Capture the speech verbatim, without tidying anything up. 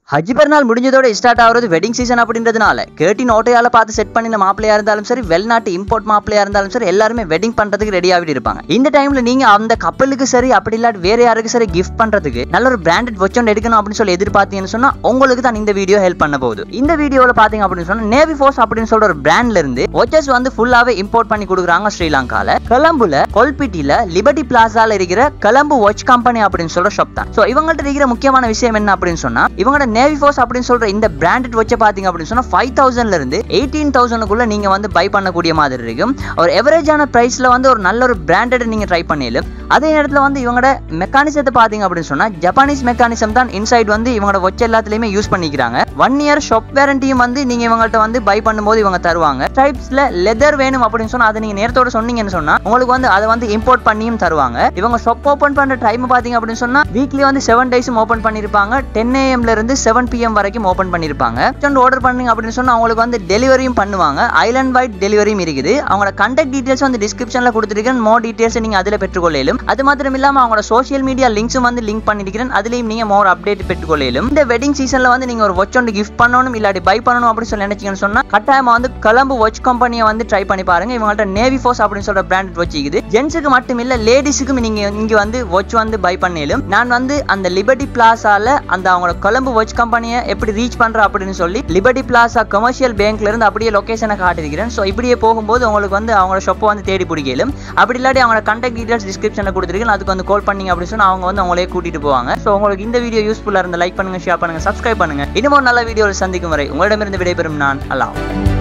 ஹஜ் பெருநாள் முடிஞ்சதோட ஸ்டார்ட் ஆகிறது வெட்டிங் சீசன் அப்படின்றதுனால கேட்டின் ஓட்டையால பார்த்து செட் பண்ணின மாப்பிளையா இருந்தாலும் சரி, வெளிநாட்டு இம்போர்ட் மாப்பிளையா இருந்தாலும் சரி, எல்லாருமே வெட்டிங் பண்றதுக்கு ரெடி ஆகிட்டு இருப்பாங்க. இந்த டைம்ல நீங்க அந்த கப்பலுக்கு சரி அப்படி இல்லாட்டி வேற யாருக்கு சரி கிஃப்ட் பண்றதுக்கு நல்ல ஒரு பிராண்டட் வாட்ச் ஒன்று எடுக்கணும் அப்படின்னு சொல்லி எதிர்பார்த்தீங்கன்னு சொன்னா உங்களுக்கு தான் இந்த வீடியோ ஹெல்ப் பண்ண போகுது. இந்த வீடியோல பாத்தீங்க அப்படின்னு சொன்னா நேவி ஃபோர்ஸ் அப்படின்னு சொல்ற ஒரு பிராண்ட்ல இருந்து வாட்சஸ் வந்து ஃபுல்லாவே இம்போர்ட் பண்ணி கொடுக்குறாங்க ஸ்ரீலங்கால. கொலம்புல கொல்பிட்டில லிபர்டி பிளாசால இருக்கிற கொலம்பு வாட்ச் கம்பெனி அப்படின்னு சொல்ற ஷாப் தான். சோ இவங்கள்ட்ட இருக்கிற முக்கியமான விஷயம் என்ன அப்படின்னு சொன்னா, இவங்க நேவி ஃபோர்ஸ் அப்படின்னு சொல்ற இந்த பிராண்டட் வாட்சை பாத்தீங்க அப்படின்னு சொன்னா ஃபைவ் தௌசண்ட்ல இருந்து எயிட்டீன் தௌசண்ட்க்குள்ள நீங்க வந்து பை பண்ணக்கூடிய மாதிரி இருக்கும். ஒரு எவரேஜான பிரைஸ்ல வந்து ஒரு நல்ல ஒரு பிராண்டட் நீங்க ட்ரை பண்ணிடலாம். அதே நேரத்தில் வந்து இவங்களோட மெக்கானிசத்தை பாத்தீங்க அப்படின்னு சொன்னா ஜப்பானீஸ் மெக்கானிசம் தான் இன்சைட் வந்து இவங்களோட வாட்ச் எல்லாத்துலயுமே யூஸ் பண்ணிக்கிறாங்க. ஒன் இயர் ஷாப் வாரண்டியும் வந்து நீங்க இவங்கள்ட்ட வந்து பை பண்ணும்போது இவங்க தருவாங்க. டைப்ஸ்ல லெதர் வேணும் அப்படின்னு சொன்னா அதை நீங்க நேரத்தோட சொன்னீங்கன்னு சொன்னா உங்களுக்கு வந்து அதை வந்து இம்போர்ட் பண்ணியும் தருவாங்க. இவங்க ஷாப் ஓபன் பண்ற டைம் பாத்தீங்க அப்படின்னு சொன்னா வீக்லி வந்து செவன் டேஸும் ஓபன் பண்ணிருப்பாங்க. டென் ஏஎம்ல இருந்து செவன் பிஎம் வரைக்கும் ஓபன் பண்ணிருப்பாங்க. ஆர்டர் பண்ணீங்க அப்படின்னு சொன்னா அவங்களுக்கு வந்து டெலிவரியும் பண்ணுவாங்க. ஐலண்ட் வைட் டெலிவரியும் இருக்குது. அவங்களோட கான்டாக்ட் டீடைல்ஸ் வந்து டிஸ்கிரிப்ஷன்ல கொடுத்திருக்கேன். மோர் டீடைல்ஸ் நீங்க அதுல பெற்றுக்கொள்ளலாம். அது மாத்திரம் இல்லாம அவங்களோட சோஷியல் மீடியா லிங்க்ஸும் வந்து லிங்க் பண்ணிருக்கேன். அதுலயும் நீங்க மோர் அப்டேட் பெற்றுக்கொள்ளலாம். இந்த வெட்டிங் சீசன்ல வந்து நீங்க ஒரு வாட்ச் ஒன்று கிஃப்ட் பண்ணணும் இல்லாட்டி பை பண்ணணும் அப்படின்னு சொல்லி நினைச்சீங்கன்னு சொன்னா கட்டாயமா வந்து கொலம்பு வாட்ச் கம்பெனியை வந்து ட்ரை பண்ணி பாருங்க. இவங்கள்ட்ட நேவி ஃபோர்ஸ் அப்படின்னு சொல்ற பிராண்டட் வாட்ச் இருக்குது. ஜென்ஸுக்கு மட்டும் இல்ல லேடிஸுக்கும் நீங்க இங்க வந்து வாட்ச் வந்து பை பண்ணலும். நான் வந்து அந்த லிபர்டி பிளாசால அந்த அவங்களோட கொலம்பு வாட்ச் கம்பெனியை எப்படி ரீச் பண்ற அப்படின்னு சொல்லி லிபர்டி பிளாசா கமர்ஷியல் பேங்க்ல இருந்து அப்படியே லொகேஷனை காட்டிருக்கிறேன். ஸோ இப்படியே போகும்போது உங்களுக்கு வந்து அவங்களோட ஷாப்பை வந்து தேடி பிடிக்கலும். அப்படி இல்லாட்டி அவங்களோட கான்டாக்ட் டீடைல்ஸ் டிஸ்கிரிப்ஷன்ல கொடுத்துருக்கேன். அதுக்கு வந்து கால் பண்ணீங்க அப்படின்னு சொன்னா அவங்க வந்து அவங்களே கூட்டிட்டு போவாங்க. ஸோ உங்களுக்கு இந்த வீடியோ யூஸ்ஃபுல்லா இருந்தா லைக் பண்ணுங்க, ஷேர் பண்ணுங்க, சப்ஸ்கிரைப் பண்ணுங்க. இன்னும் ஒரு நல்ல வீடியோவில் சந்திக்கும் வரை உங்களிடமிருந்து விடைபெறும் நான் அல்லாஹ்.